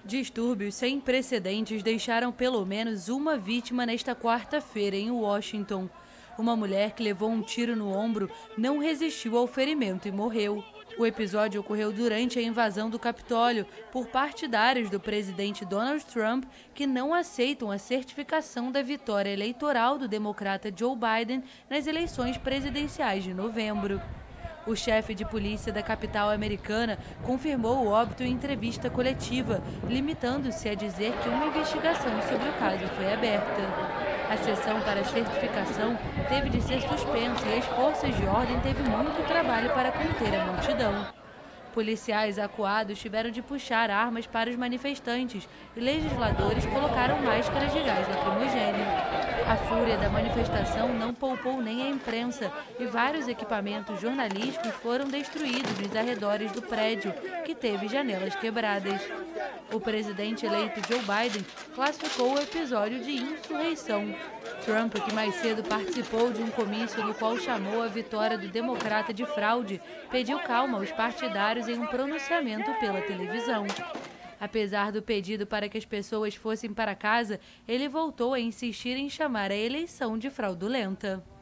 Distúrbios sem precedentes deixaram pelo menos uma vítima nesta quarta-feira em Washington. Uma mulher que levou um tiro no ombro não resistiu ao ferimento e morreu. O episódio ocorreu durante a invasão do Capitólio por partidários do presidente Donald Trump que não aceitam a certificação da vitória eleitoral do democrata Joe Biden nas eleições presidenciais de novembro. O chefe de polícia da capital americana confirmou o óbito em entrevista coletiva, limitando-se a dizer que uma investigação sobre o caso foi aberta. A sessão para certificação teve de ser suspensa e as forças de ordem teve muito trabalho para conter a multidão. Policiais acuados tiveram de puxar armas para os manifestantes e legisladores colocaram máscaras de gás lacrimogêneo. A fúria da manifestação não poupou nem a imprensa e vários equipamentos jornalísticos foram destruídos nos arredores do prédio, que teve janelas quebradas. O presidente eleito Joe Biden classificou o episódio de insurreição. Trump, que mais cedo participou de um comício no qual chamou a vitória do democrata de fraude, pediu calma aos partidários em um pronunciamento pela televisão. Apesar do pedido para que as pessoas fossem para casa, ele voltou a insistir em chamar a eleição de fraudulenta.